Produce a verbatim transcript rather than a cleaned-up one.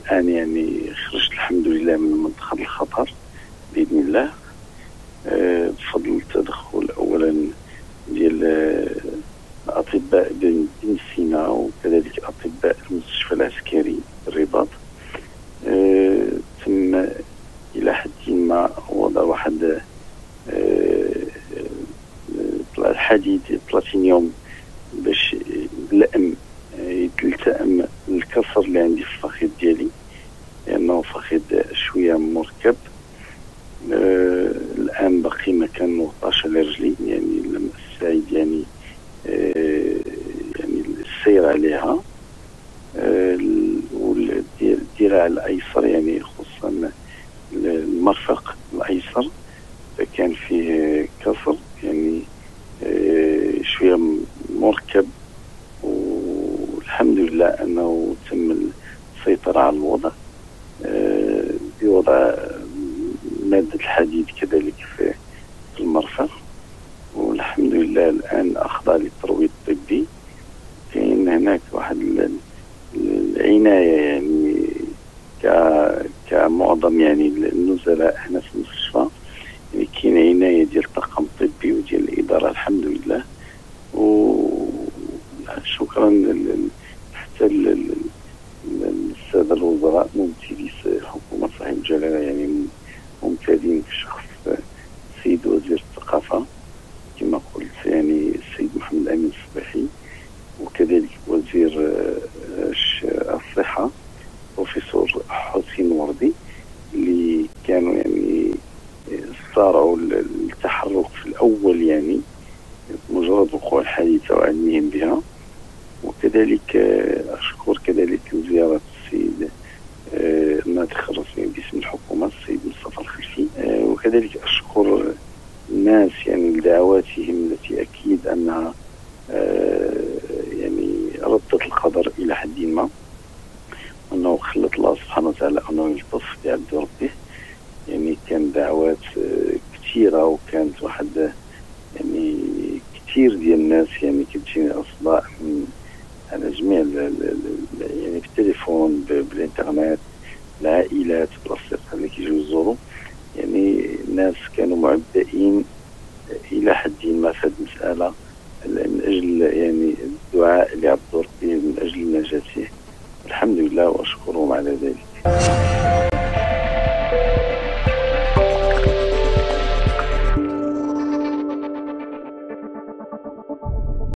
الآن يعني خرجت الحمد لله من منطقة الخطر بإذن الله، بفضل التدخل أولا ديال الأطباء بن سينا وكذلك أطباء المستشفى العسكري الرباط. تم إلى حد ما وضع واحد الحديد بلاتينيوم باش اللأم يتلتئم الكسر اللي عندي في الفخذ ديالي، لأنه فخذ شوية مركب. آه الآن باقي ما كان مغطاش على رجلي، يعني لم أستعد يعني آه يعني السير عليها. آه والذراع الأيسر يعني خصوصا المرفق الأيسر فكان فيه كسر يعني آه شوية مركب، والحمد لله أنه تم السيطرة على الوضع آه بوضع مادة الحديد كذلك في المرفق، والحمد لله الآن أخضع للترويض الطبي. كاين هناك واحد العناية يعني كمعظم يعني النزلاء هنا في المستشفى، يعني كاين عناية ديال الطاقم الطبي وديال الإدارة الحمد لله. وشكرا حتى السادة الوزراء ممثلي حكومة صاحب الجلالة يعني ممتازين في شخص السيد وزير الثقافة كما قلت يعني السيد محمد أمين الصباحي، وكذلك وزير الصحة بروفيسور حسين وردي، اللي كانوا يعني صاروا التحرك في الأول يعني مجرد وقوع الحادثة وعلمهم بها. وكذلك أشكر كذلك زيارة السيد الناطق الرسمي باسم الحكومة السيد مصطفى الخلفي، وكذلك أشكر الناس يعني لدعواتهم التي أكيد أنها يعني ردت القدر إلى حد ما، أنه خلت الله سبحانه وتعالى أنه يلطف بعبد ربه. يعني كان دعوات كثيرة وكانت واحد يعني كثير ديال الناس يعني كتجيني أصداء من على جميع يعني بالتليفون بالإنترنت، العائلات بالأصدقاء اللي كيجيو يزوروا، يعني الناس كانوا معبئين إلى حد ما في هذه المسألة من أجل يعني الدعاء لعبد ربه من أجل نجاته، الحمد لله وأشكرهم على ذلك.